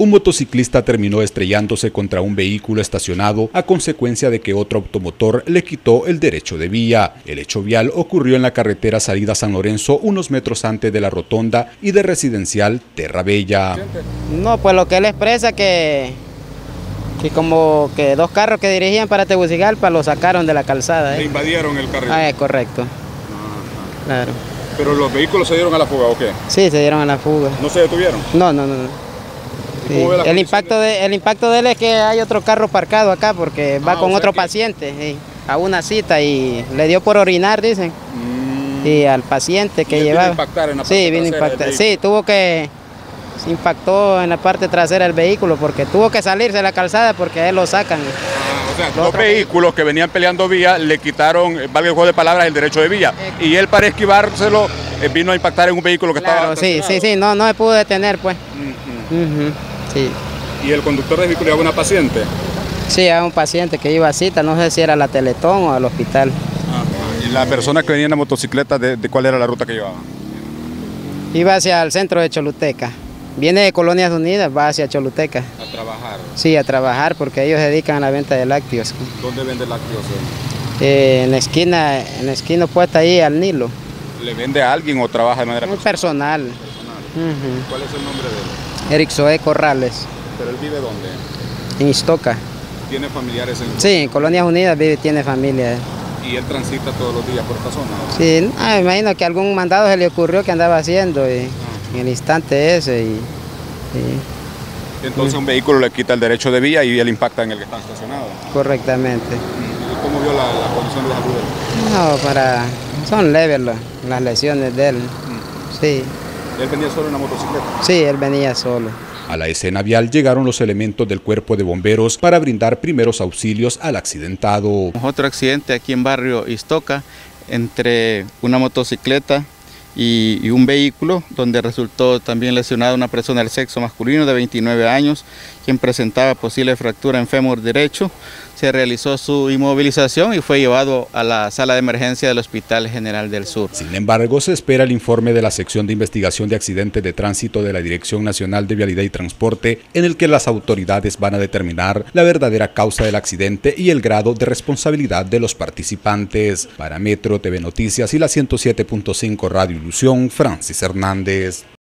Un motociclista terminó estrellándose contra un vehículo estacionado a consecuencia de que otro automotor le quitó el derecho de vía. El hecho vial ocurrió en la carretera salida San Lorenzo, unos metros antes de la rotonda y de residencial Terra Bella. No, pues lo que él expresa que como que dos carros que dirigían para Tegucigalpa lo sacaron de la calzada. ¿Le invadieron el carril? Correcto. Claro. ¿Pero los vehículos se dieron a la fuga o qué? Sí, se dieron a la fuga. ¿No se detuvieron? No. Sí. El impacto de él es que hay otro carro parcado acá porque va con otro paciente a una cita y le dio por orinar, dicen. Y al paciente que llevaba. ¿Vino a impactar en la parte vino a impactar. Sí, se impactó en la parte trasera del vehículo porque tuvo que salirse de la calzada porque a él lo sacan. O sea, dos vehículos que venían peleando vía le quitaron, valga el juego de palabras, el derecho de vía. Y él, para esquivárselo, vino a impactar en un vehículo que estaba... Sí, no se pudo detener, pues. Sí. ¿Y el conductor del vehículo llevaba una paciente? Sí, era un paciente que iba a cita, no sé si era a la Teletón o al hospital. ¿Y la persona que venía en la motocicleta, de cuál era la ruta que llevaba? Iba hacia el centro de Choluteca. Viene de Colonias Unidas, va hacia Choluteca. ¿A trabajar? Sí, a trabajar, porque ellos se dedican a la venta de lácteos. ¿Dónde vende lácteos? En la esquina opuesta ahí al Nilo. ¿Le vende a alguien o trabaja de manera personal? ¿Cuál es el nombre de él? Eric Zoé Corrales. ¿Pero él vive dónde? En Iztoca. ¿Tiene familiares en...? Sí, en Colonias Unidas tiene familia. ¿Y él transita todos los días por esta zona? Sí, me imagino que algún mandado se le ocurrió que andaba haciendo en el instante ese. Entonces un vehículo le quita el derecho de vía y él impacta en el que está estacionado. Correctamente. ¿Y cómo vio la condición de salud de él? No, son leves las lesiones de él. Sí. ¿Él venía solo en la motocicleta? Sí, él venía solo. A la escena vial llegaron los elementos del cuerpo de bomberos para brindar primeros auxilios al accidentado. Otro accidente aquí en barrio Iztoca entre una motocicleta y un vehículo donde resultó también lesionada una persona del sexo masculino de 29 años quien presentaba posible fractura en fémur derecho. Se realizó su inmovilización y fue llevado a la sala de emergencia del Hospital General del Sur. Sin embargo, se espera el informe de la sección de investigación de accidentes de tránsito de la Dirección Nacional de Vialidad y Transporte, en el que las autoridades van a determinar la verdadera causa del accidente y el grado de responsabilidad de los participantes. Para Metro TV Noticias y la 107.5 Radio Ilusión, Francis Hernández.